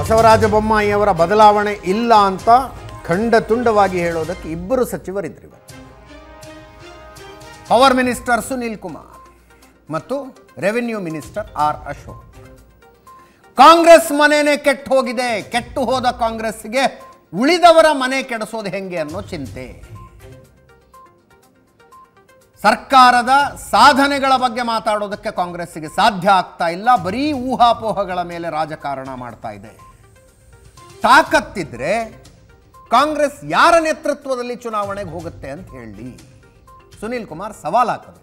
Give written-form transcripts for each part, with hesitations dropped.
ಬಸವರಾಜ ಬೊಮ್ಮಾಯಿಯವರ ಬದಲಾವಣೆ ಇಲ್ಲ ಅಂತ ಖಂಡತುಂಡವಾಗಿ ಹೇಳೋದಕ್ಕೆ ಇಬ್ಬರು ಸಚಿವರಿದ್ರು ಇವತ್ತು. ಪವರ್ ಮಿನಿಸ್ಟರ್ ಸುನೀಲ್ ಕುಮಾರ್ ಮತ್ತು revenue minister R Ashok. Congress ಮನೆನೇ ಕೆಟ್ಟು ಹೋಗಿದೆ, ಕೆಟ್ಟು ಹೋದ ಕಾಂಗ್ರೆಸ್ಗೆ ಉಳಿದವರ ಮನೆ ಕೆಡಿಸೋದು ಹೆಂಗೆ ಅನ್ನೋ ಚಿಂತೆ. ಸರ್ಕಾರದ ಸಾಧನೆಗಳ ಬಗ್ಗೆ ಮಾತಾಡೋದಕ್ಕೆ ಕಾಂಗ್ರೆಸ್ಸಿಗೆ ಸಾಧ್ಯ ಆಗ್ತಾ ಇಲ್ಲ, ಬರೀ ಊಹಾಪೋಹಗಳ ಮೇಲೆ ರಾಜಕಾರಣ ಮಾಡ್ತಾ ಇದೆ. ತಾಕತ್ತಿದ್ರೆ ಕಾಂಗ್ರೆಸ್ ಯಾರ ನೇತೃತ್ವದಲ್ಲಿ ಚುನಾವಣೆಗೆ ಹೋಗುತ್ತೆ ಅಂತ ಹೇಳಿ ಸುನೀಲ್ ಕುಮಾರ್ ಸವಾಲ್ ಹಾಕಿದ್ರು.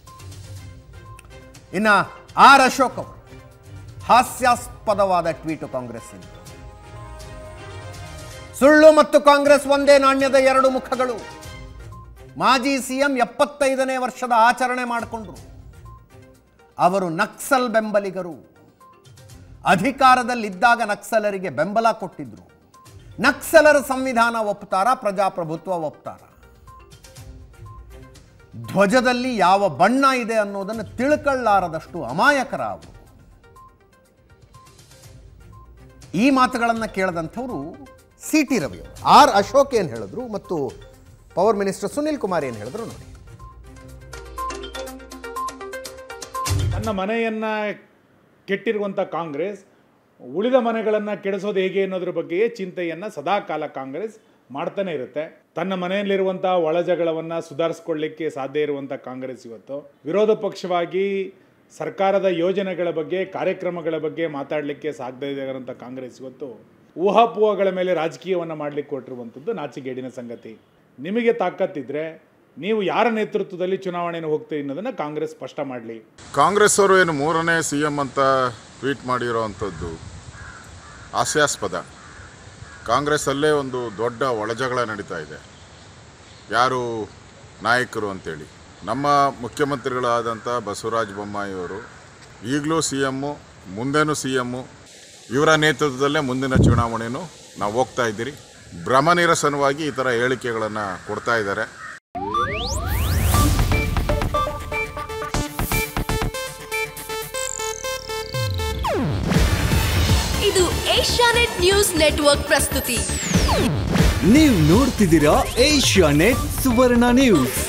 ಇನ್ನು ಆರ್ ಅಶೋಕ್ ಅವರು ಹಾಸ್ಯಾಸ್ಪದವಾದ ಟ್ವೀಟು ಕಾಂಗ್ರೆಸ್ಸಿಂದ. ಸುಳ್ಳು ಮತ್ತು ಕಾಂಗ್ರೆಸ್ ಒಂದೇ ನಾಣ್ಯದ ಎರಡು ಮುಖಗಳು. ಮಾಜಿ ಸಿಎಂ 75ನೇ ವರ್ಷದ ಆಚರಣೆ ಮಾಡಿಕೊಂಡ್ರು. ಅವರು ನಕ್ಸಲ್ ಬೆಂಬಲಿಗರು. ಅಧಿಕಾರದಲ್ಲಿದ್ದಾಗ ನಕ್ಸಲರಿಗೆ ಬೆಂಬಲ ಕೊಟ್ಟಿದ್ರು. ನಕ್ಸಲರ ಸಂವಿಧಾನ ಒಪ್ತಾರ, ಪ್ರಜಾಪ್ರಭುತ್ವ ಒಪ್ತಾರ? ಧ್ವಜದಲ್ಲಿ ಯಾವ ಬಣ್ಣ ಇದೆ ಅನ್ನೋದನ್ನು ತಿಳ್ಕೊಳ್ಳಾರದಷ್ಟು ಅಮಾಯಕರ ಅವರು. ಈ ಮಾತುಗಳನ್ನು ಕೇಳದಂಥವರು ಸಿ ಟಿ ರವಿ ಅವರು. ಆರ್ ಅಶೋಕ್ ಏನು ಹೇಳಿದ್ರು ಮತ್ತು ಪವರ್ ಮಿನಿಸ್ಟರ್ ಸುನೀಲ್ ಕುಮಾರ್ ಏನು ಹೇಳಿದ್ರು ನೋಡಿ. ತನ್ನ ಮನೆಯನ್ನ ಕೆಟ್ಟಿರುವಂಥ ಕಾಂಗ್ರೆಸ್ ಉಳಿದ ಮನೆಗಳನ್ನು ಕೆಡಿಸೋದು ಹೇಗೆ ಅನ್ನೋದ್ರ ಬಗ್ಗೆಯೇ ಚಿಂತೆಯನ್ನು ಸದಾಕಾಲ ಕಾಂಗ್ರೆಸ್ ಮಾಡ್ತಾನೆ ಇರುತ್ತೆ. ತನ್ನ ಮನೆಯಲ್ಲಿರುವಂಥ ಒಳಜಗಳವನ್ನು ಸುಧಾರಿಸ್ಕೊಳ್ಳಿಕ್ಕೆ ಸಾಧ್ಯ ಇರುವಂಥ ಕಾಂಗ್ರೆಸ್ ಇವತ್ತು ವಿರೋಧ ಪಕ್ಷವಾಗಿ ಸರ್ಕಾರದ ಯೋಜನೆಗಳ ಬಗ್ಗೆ, ಕಾರ್ಯಕ್ರಮಗಳ ಬಗ್ಗೆ ಮಾತಾಡಲಿಕ್ಕೆ ಸಾಧ್ಯ ಇರೋಂಥ ಕಾಂಗ್ರೆಸ್ ಇವತ್ತು ಊಹಾಪೋಹಗಳ ಮೇಲೆ ರಾಜಕೀಯವನ್ನು ಮಾಡಲಿಕ್ಕೆ ಕೊಟ್ಟಿರುವಂಥದ್ದು ನಾಚಿಗೇಡಿನ ಸಂಗತಿ. ನಿಮಗೆ ತಾಕತ್ತಿದ್ರೆ ನೀವು ಯಾರ ನೇತೃತ್ವದಲ್ಲಿ ಚುನಾವಣೆಗೆ ಹೋಗ್ತೀರಿ ಅನ್ನೋದನ್ನು ಕಾಂಗ್ರೆಸ್ ಸ್ಪಷ್ಟ ಮಾಡಲಿ. ಕಾಂಗ್ರೆಸ್ ಅವರು ಏನು 3ನೇ CM ಅಂತ ಟ್ವೀಟ್ ಮಾಡಿರೋವಂಥದ್ದು ಹಾಸ್ಯಾಸ್ಪದ. ಕಾಂಗ್ರೆಸ್ಸಲ್ಲೇ ಒಂದು ದೊಡ್ಡ ಒಳಜಗಳ ನಡೀತಾ ಇದೆ, ಯಾರು ನಾಯಕರು ಅಂತೇಳಿ. ನಮ್ಮ ಮುಖ್ಯಮಂತ್ರಿಗಳಾದಂಥ ಬಸವರಾಜ ಬೊಮ್ಮಾಯಿಯವರು ಈಗಲೂ CM, ಮುಂದೇನೂ CM, ಇವರ ನೇತೃತ್ವದಲ್ಲೇ ಮುಂದಿನ ಚುನಾವಣೆಯೂ ನಾವು ಹೋಗ್ತಾ ಇದ್ದೀರಿ. ಭ್ರಮನಿರಸನವಾಗಿ ಈ ಥರ ಹೇಳಿಕೆಗಳನ್ನು ಕೊಡ್ತಾ ಇದ್ದಾರೆ. ಇದು ಏಷ್ಯಾನೆಟ್ ನ್ಯೂಸ್ ನೆಟ್ವರ್ಕ್ ಪ್ರಸ್ತುತಿ. ನೀವು ನೋಡ್ತಿದ್ದೀರಾ ಏಷ್ಯಾನೆಟ್ ಸುವರ್ಣ ನ್ಯೂಸ್.